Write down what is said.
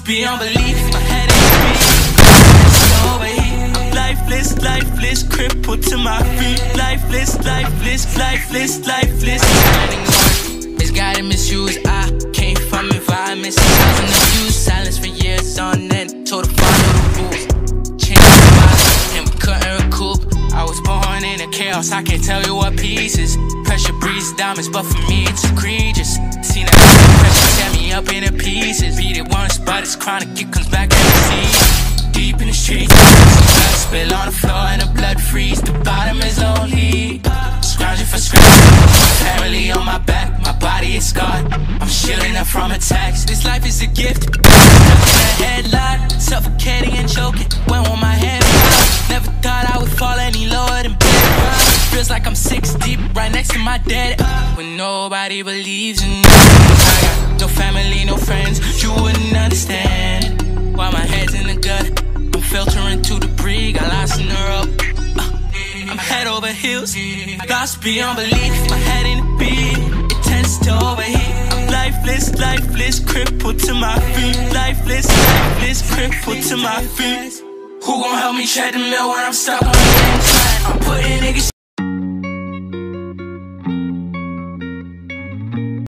lost beyond belief. My head is overheat. I'm lifeless, lifeless, crippled to my feet. Lifeless, lifeless, lifeless, lifeless. It's guiding misuse. I came from environments thousand abuse. Silence for years on end. Told to follow the rules. Changed my life and we couldn't recoup. I was born in a chaos. I can't tell you what pieces. Pressure breeds diamonds, but for me it's egregious. Seen that pressure tear me up into pieces. Beat it once, but it's chronic. It comes back every season. Deep in the streets, blood spill on the floor and the blood freeze. The bottom is lonely. Scrounging for scratch. Family on my back, my body is scarred. I'm shielding up from attacks. This life is a gift. Stuck in a headlock, suffocating and choking. Went on my head. Never thought I would fall any lower than bedrock. Feels like I'm 6 deep, right next to my dead. When nobody believes in me. I got no family, no friends. You wouldn't understand why my head's in the gut. I'm filtering to debris, got lost in the rope. I'm head over heels, lost beyond belief. My head in the beat, it tends to overheat. I'm lifeless, lifeless, crippled to my feet. Lifeless, lifeless, crippled to my feet. Who gon' help me tread the mill when I'm stuck on the inside? I'm putting niggas